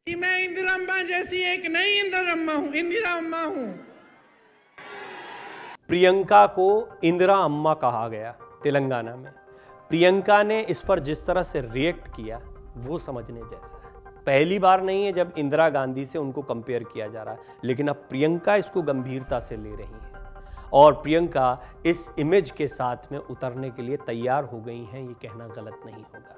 कि मैं इंदिरा अम्मा जैसी एक नई इंदिरा अम्मा हूं। प्रियंका को इंदिरा अम्मा कहा गया तेलंगाना में। प्रियंका ने इस पर जिस तरह से रिएक्ट किया वो समझने जैसा है। पहली बार नहीं है जब इंदिरा गांधी से उनको कंपेयर किया जा रहा है, लेकिन अब प्रियंका इसको गंभीरता से ले रही है और प्रियंका इस इमेज के साथ में उतरने के लिए तैयार हो गई हैं, ये कहना गलत नहीं होगा।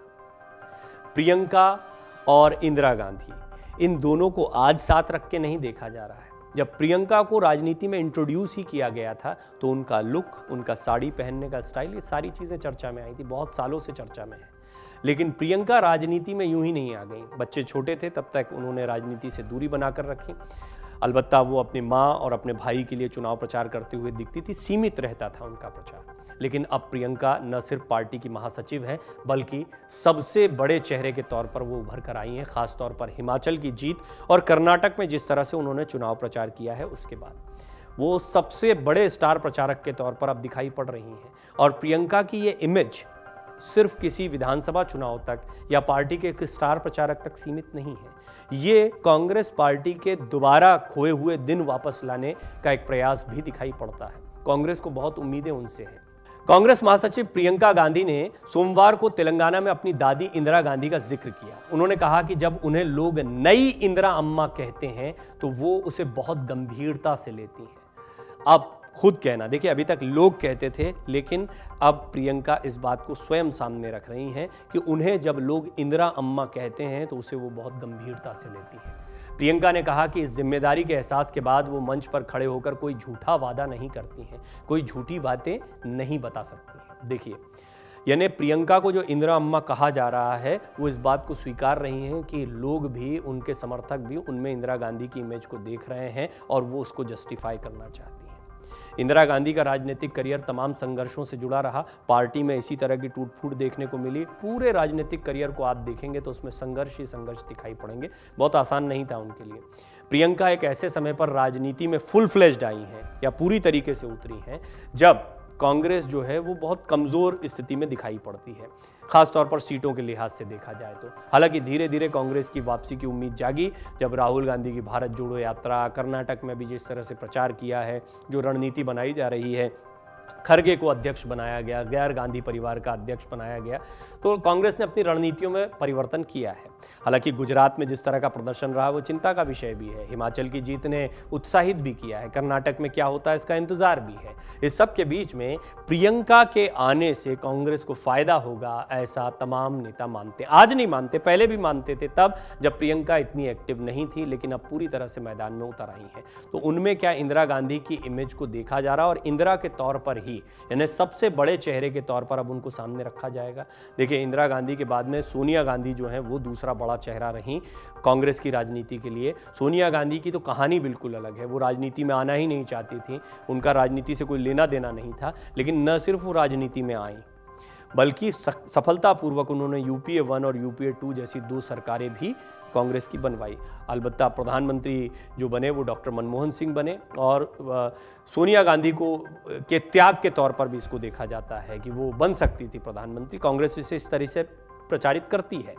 प्रियंका और इंदिरा गांधी इन दोनों को आज साथ रख के नहीं देखा जा रहा है। जब प्रियंका को राजनीति में इंट्रोड्यूस ही किया गया था तो उनका लुक, उनका साड़ी पहनने का स्टाइल, ये सारी चीज़ें चर्चा में आई थी, बहुत सालों से चर्चा में है। लेकिन प्रियंका राजनीति में यूं ही नहीं आ गई। बच्चे छोटे थे तब तक उन्होंने राजनीति से दूरी बनाकर रखी। अलबत्ता वो अपनी माँ और अपने भाई के लिए चुनाव प्रचार करते हुए दिखती थी, सीमित रहता था उनका प्रचार। लेकिन अब प्रियंका न सिर्फ पार्टी की महासचिव है बल्कि सबसे बड़े चेहरे के तौर पर वो उभर कर आई हैं। खासतौर पर हिमाचल की जीत और कर्नाटक में जिस तरह से उन्होंने चुनाव प्रचार किया है उसके बाद वो सबसे बड़े स्टार प्रचारक के तौर पर अब दिखाई पड़ रही हैं। और प्रियंका की ये इमेज सिर्फ किसी विधानसभा चुनाव तक या पार्टी के एक स्टार प्रचारक तक सीमित नहीं है, ये कांग्रेस पार्टी के दोबारा खोए हुए दिन वापस लाने का एक प्रयास भी दिखाई पड़ता है। कांग्रेस को बहुत उम्मीदें उनसे हैं। कांग्रेस महासचिव प्रियंका गांधी ने सोमवार को तेलंगाना में अपनी दादी इंदिरा गांधी का जिक्र किया। उन्होंने कहा कि जब उन्हें लोग नई इंदिरा अम्मा कहते हैं तो वो उसे बहुत गंभीरता से लेती हैं। अब खुद कहना, देखिए अभी तक लोग कहते थे, लेकिन अब प्रियंका इस बात को स्वयं सामने रख रही हैं कि उन्हें जब लोग इंदिरा अम्मा कहते हैं तो उसे वो बहुत गंभीरता से लेती हैं। प्रियंका ने कहा कि इस जिम्मेदारी के एहसास के बाद वो मंच पर खड़े होकर कोई झूठा वादा नहीं करती हैं, कोई झूठी बातें नहीं बता सकती हैं। देखिए, यानी प्रियंका को जो इंदिरा अम्मा कहा जा रहा है वो इस बात को स्वीकार रही हैं कि लोग भी, उनके समर्थक भी उनमें इंदिरा गांधी की इमेज को देख रहे हैं और वो उसको जस्टिफाई करना चाहती हैं। इंदिरा गांधी का राजनीतिक करियर तमाम संघर्षों से जुड़ा रहा। पार्टी में इसी तरह की टूट फूट देखने को मिली। पूरे राजनीतिक करियर को आप देखेंगे तो उसमें संघर्ष ही संघर्ष दिखाई पड़ेंगे। बहुत आसान नहीं था उनके लिए। प्रियंका एक ऐसे समय पर राजनीति में फुल फ्लेज्ड आई हैं या पूरी तरीके से उतरी हैं जब कांग्रेस जो है वो बहुत कमज़ोर स्थिति में दिखाई पड़ती है, खासतौर पर सीटों के लिहाज से देखा जाए तो। हालांकि धीरे धीरे कांग्रेस की वापसी की उम्मीद जागी जब राहुल गांधी की भारत जोड़ो यात्रा, कर्नाटक में भी जिस तरह से प्रचार किया है, जो रणनीति बनाई जा रही है, खरगे को अध्यक्ष बनाया गया, गैर गांधी परिवार का अध्यक्ष बनाया गया, तो कांग्रेस ने अपनी रणनीतियों में परिवर्तन किया है। हालांकि गुजरात में जिस तरह का प्रदर्शन रहा वो चिंता का विषय भी है। हिमाचल की जीत ने उत्साहित भी किया है। कर्नाटक में क्या होता है इसका इंतजार भी है। इस सब के बीच में प्रियंका के आने से कांग्रेस को फायदा होगा ऐसा तमाम नेता मानते। आज नहीं मानते, पहले भी मानते थे तब जब प्रियंका इतनी एक्टिव नहीं थी, लेकिन अब पूरी तरह से मैदान में उतर आई है। तो उनमें क्या इंदिरा गांधी की इमेज को देखा जा रहा और इंदिरा के तौर पर ही, यानी सबसे बड़े चेहरे के तौर पर अब उनको सामने रखा जाएगा। देखिए, इंदिरा गांधी के बाद में सोनिया गांधी जो है वो दूसरा बड़ा चेहरा रही कांग्रेस की राजनीति के लिए। सोनिया गांधी की तो कहानी बिल्कुल अलग है। वो राजनीति में आना ही नहीं चाहती थी, उनका राजनीति से कोई लेना देना नहीं था। लेकिन न सिर्फ वो राजनीति में आई बल्कि सफलतापूर्वक उन्होंने यूपीए 1 और यूपीए 2 जैसी 2 सरकारें भी कांग्रेस की बनवाई। अलबत्ता प्रधानमंत्री जो बने वो डॉक्टर मनमोहन सिंह बने और सोनिया गांधी को के त्याग के तौर पर भी इसको देखा जाता है कि वो बन सकती थी प्रधानमंत्री। कांग्रेस इसे इस तरह से प्रचारित करती है।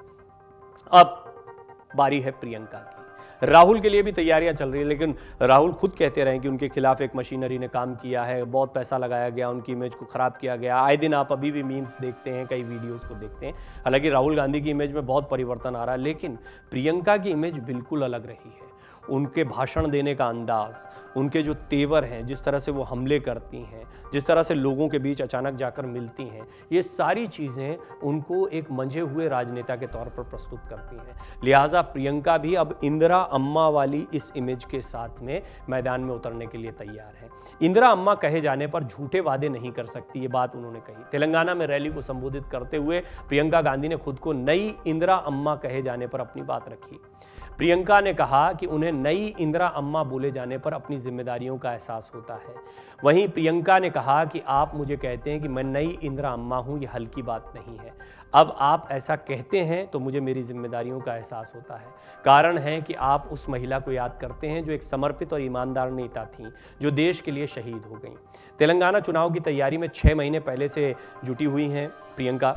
अब बारी है प्रियंका की। राहुल के लिए भी तैयारियां चल रही है, लेकिन राहुल खुद कहते रहे कि उनके खिलाफ एक मशीनरी ने काम किया है, बहुत पैसा लगाया गया, उनकी इमेज को खराब किया गया। आए दिन आप अभी भी मीम्स देखते हैं, कई वीडियोस को देखते हैं। हालांकि राहुल गांधी की इमेज में बहुत परिवर्तन आ रहा है, लेकिन प्रियंका की इमेज बिल्कुल अलग रही है। उनके भाषण देने का अंदाज, उनके जो तेवर हैं, जिस तरह से वो हमले करती हैं, जिस तरह से लोगों के बीच अचानक जाकर मिलती हैं, ये सारी चीज़ें उनको एक मंझे हुए राजनेता के तौर पर प्रस्तुत करती हैं। लिहाजा प्रियंका भी अब इंदिरा अम्मा वाली इस इमेज के साथ में मैदान में उतरने के लिए तैयार है। इंदिरा अम्मा कहे जाने पर झूठे वादे नहीं कर सकती, ये बात उन्होंने कही। तेलंगाना में रैली को संबोधित करते हुए प्रियंका गांधी ने खुद को नई इंदिरा अम्मा कहे जाने पर अपनी बात रखी। प्रियंका ने कहा कि उन्हें नई इंदिरा अम्मा बोले जाने पर अपनी जिम्मेदारियों का एहसास होता है। वहीं प्रियंका ने कहा कि आप मुझे कहते हैं कि मैं नई इंदिरा अम्मा हूं, ये हल्की बात नहीं है। अब आप ऐसा कहते हैं तो मुझे मेरी जिम्मेदारियों का एहसास होता है। कारण है कि आप उस महिला को याद करते हैं जो एक समर्पित और ईमानदार नेता थीं, जो देश के लिए शहीद हो गईं। तेलंगाना चुनाव की तैयारी में 6 महीने पहले से जुटी हुई हैं प्रियंका।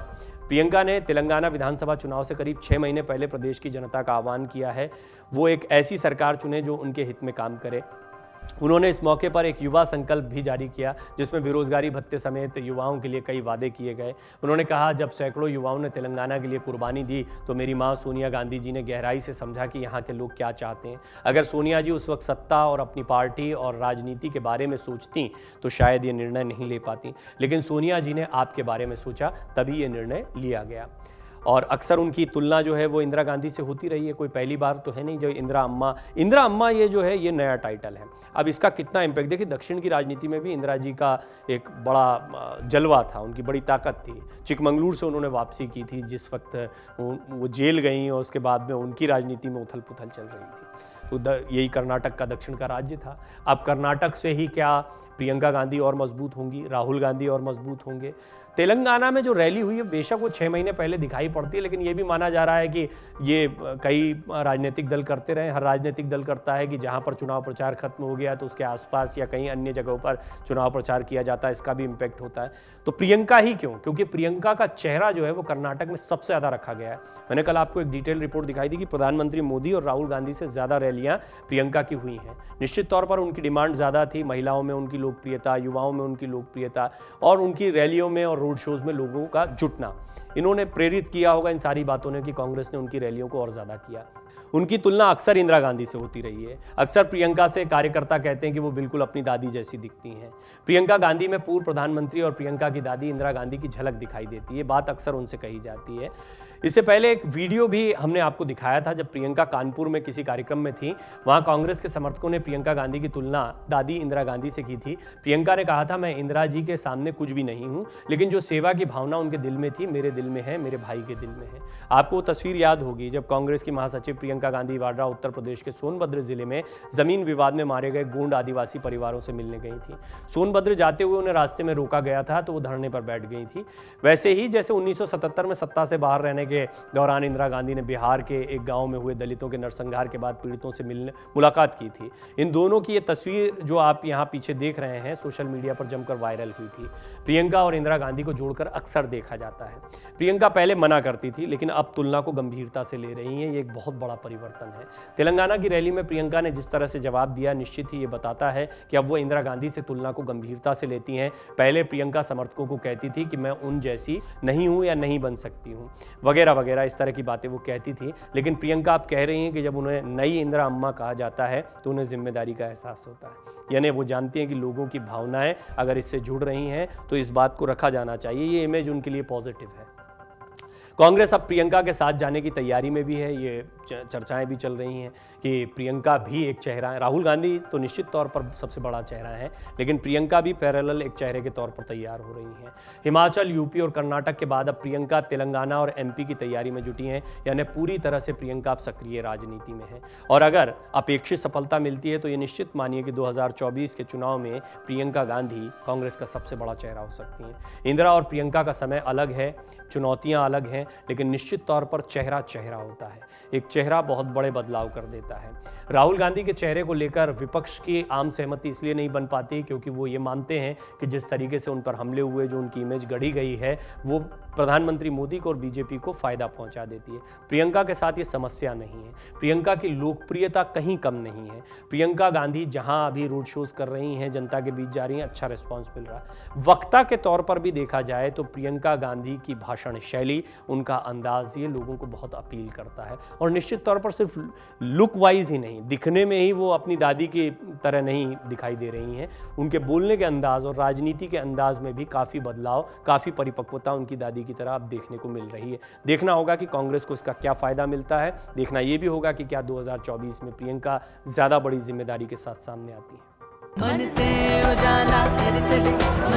प्रियंका ने तेलंगाना विधानसभा चुनाव से करीब 6 महीने पहले प्रदेश की जनता का आह्वान किया है वो एक ऐसी सरकार चुने जो उनके हित में काम करे। उन्होंने इस मौके पर एक युवा संकल्प भी जारी किया जिसमें बेरोजगारी भत्ते समेत युवाओं के लिए कई वादे किए गए। उन्होंने कहा, जब सैकड़ों युवाओं ने तेलंगाना के लिए कुर्बानी दी तो मेरी मां सोनिया गांधी जी ने गहराई से समझा कि यहाँ के लोग क्या चाहते हैं। अगर सोनिया जी उस वक्त सत्ता और अपनी पार्टी और राजनीति के बारे में सोचती तो शायद ये निर्णय नहीं ले पाती, लेकिन सोनिया जी ने आपके बारे में सोचा, तभी ये निर्णय लिया गया। और अक्सर उनकी तुलना जो है वो इंदिरा गांधी से होती रही है, कोई पहली बार तो है नहीं। जो इंदिरा अम्मा ये जो है ये नया टाइटल है। अब इसका कितना इम्पैक्ट देखिए, दक्षिण की राजनीति में भी इंदिरा जी का एक बड़ा जलवा था, उनकी बड़ी ताकत थी। चिकमंगलूर से उन्होंने वापसी की थी जिस वक्त वो जेल गई और उसके बाद में उनकी राजनीति में उथल पुथल चल रही थी। तो यही कर्नाटक का दक्षिण का राज्य था। अब कर्नाटक से ही क्या प्रियंका गांधी और मजबूत होंगी, राहुल गांधी और मजबूत होंगे। तेलंगाना में जो रैली हुई है बेशक वो 6 महीने पहले दिखाई पड़ती है, लेकिन ये भी माना जा रहा है कि ये कई राजनीतिक दल करते रहे। हर राजनीतिक दल करता है कि जहाँ पर चुनाव प्रचार खत्म हो गया तो उसके आसपास या कहीं अन्य जगहों पर चुनाव प्रचार किया जाता है, इसका भी इम्पैक्ट होता है। तो प्रियंका ही क्यों? क्योंकि प्रियंका का चेहरा जो है वो कर्नाटक में सबसे ज़्यादा रखा गया है। मैंने कल आपको एक डिटेल रिपोर्ट दिखाई थी कि प्रधानमंत्री मोदी और राहुल गांधी से ज़्यादा रैलियाँ प्रियंका की हुई हैं। निश्चित तौर पर उनकी डिमांड ज़्यादा थी, महिलाओं में उनकी लोकप्रियता, युवाओं में उनकी लोकप्रियता और उनकी रैलियों में और रोड शोज़ में लोगों का जुटना, इन्होंने प्रेरित किया होगा इन सारी बातों ने कि कांग्रेस ने उनकी रैलियों को और ज़्यादा किया। उनकी तुलना अक्सर इंदिरा गांधी से होती रही है। अक्सर प्रियंका से कार्यकर्ता कहते हैं कि वो बिल्कुल अपनी दादी जैसी दिखती हैं। प्रियंका गांधी में पूर्व प्रधानमंत्री और प्रियंका की दादी इंदिरा गांधी की झलक दिखाई देती है, बात अक्सर उनसे कही जाती है। इससे पहले एक वीडियो भी हमने आपको दिखाया था जब प्रियंका कानपुर में किसी कार्यक्रम में थी। वहां कांग्रेस के समर्थकों ने प्रियंका गांधी की तुलना दादी इंदिरा गांधी से की थी। प्रियंका ने कहा था, मैं इंदिरा जी के सामने कुछ भी नहीं हूं, लेकिन जो सेवा की भावना उनके दिल में थी मेरे दिल में है, मेरे भाई के दिल में है। आपको वो तस्वीर याद होगी जब कांग्रेस की महासचिव प्रियंका गांधी वाड्रा उत्तर प्रदेश के सोनभद्र जिले में जमीन विवाद में मारे गए गोंड आदिवासी परिवारों से मिलने गई थी। सोनभद्र जाते हुए उन्हें रास्ते में रोका गया था तो वो धरने पर बैठ गई थी। वैसे ही जैसे 1977 में सत्ता से बाहर रहने के दौरान इंदिरा गांधी ने बिहार के एक गांव में हुए दलितों के नरसंहार के बाद पीड़ितों से मुलाकात की थी। इन दोनों की ये तस्वीर जो आप यहाँ पीछे देख रहे हैं सोशल मीडिया पर जमकर वायरल हुई थी। प्रियंका और इंदिरा गांधी को जोड़कर अक्सर देखा जाता है। प्रियंका पहले मना करती थी लेकिन अब तुलना को गंभीरता से ले रही हैं, ये एक बहुत बड़ा परिवर्तन है। तेलंगाना की रैली में प्रियंका ने जिस तरह से जवाब दिया, निश्चित ही ये बताता है कि अब वो इंदिरा गांधी से तुलना को गंभीरता से लेती हैं। पहले प्रियंका समर्थकों को कहती थी कि मैं उन जैसी नहीं हूँ या नहीं बन सकती हूँ, वगैरह वगैरह, इस तरह की बातें वो कहती थी। लेकिन प्रियंका आप कह रही हैं कि जब उन्हें नई इंदिरा अम्मा कहा जाता है तो उन्हें जिम्मेदारी का एहसास होता है, यानी वो जानती हैं कि लोगों की भावनाएं अगर इससे जुड़ रही हैं तो इस बात को रखा जाना चाहिए। ये इमेज उनके लिए पॉजिटिव है। कांग्रेस अब प्रियंका के साथ जाने की तैयारी में भी है। ये चर्चाएं भी चल रही हैं कि प्रियंका भी एक चेहरा है। राहुल गांधी तो निश्चित तौर पर सबसे बड़ा चेहरा है, लेकिन प्रियंका भी पैरेलल एक चेहरे के तौर पर तैयार हो रही हैं। हिमाचल, यूपी और कर्नाटक के बाद अब प्रियंका तेलंगाना और एमपी की तैयारी में जुटी हैं, यानी पूरी तरह से प्रियंका अब सक्रिय राजनीति में है। और अगर अपेक्षित सफलता मिलती है तो ये निश्चित मानिए कि 2024 के चुनाव में प्रियंका गांधी कांग्रेस का सबसे बड़ा चेहरा हो सकती हैं। इंदिरा और प्रियंका का समय अलग है, चुनौतियां अलग हैं, लेकिन निश्चित तौर पर चेहरा चेहरा होता है। एक चेहरा बहुत बड़े बदलाव कर देता है। राहुल गांधी के चेहरे को लेकर विपक्ष की आम सहमति इसलिए नहीं बन पाती क्योंकि वो ये मानते हैं कि जिस तरीके से उन पर हमले हुए, जो उनकी इमेज गढ़ी गई है, वो प्रधानमंत्री मोदी को और बीजेपी को फायदा पहुंचा देती है। प्रियंका के साथ ये समस्या नहीं है। प्रियंका की लोकप्रियता कहीं कम नहीं है। प्रियंका गांधी जहां अभी रोड शोज कर रही हैं, जनता के बीच जा रही हैं, अच्छा रिस्पॉन्स मिल रहा है। वक्ता के तौर पर भी देखा जाए तो प्रियंका गांधी की भाषण शैली, उनका अंदाज, ये लोगों को बहुत अपील करता है। और निश्चित तौर पर सिर्फ लुक वाइज ही नहीं, दिखने में ही वो अपनी दादी की तरह नहीं दिखाई दे रही हैं। उनके बोलने के अंदाज और राजनीति के अंदाज में भी काफ़ी बदलाव, काफ़ी परिपक्वता उनकी दादी की तरह अब देखने को मिल रही है। देखना होगा कि कांग्रेस को इसका क्या फ़ायदा मिलता है। देखना ये भी होगा कि क्या 2024 में प्रियंका ज़्यादा बड़ी जिम्मेदारी के साथ सामने आती है। मन से उजाला कर चले।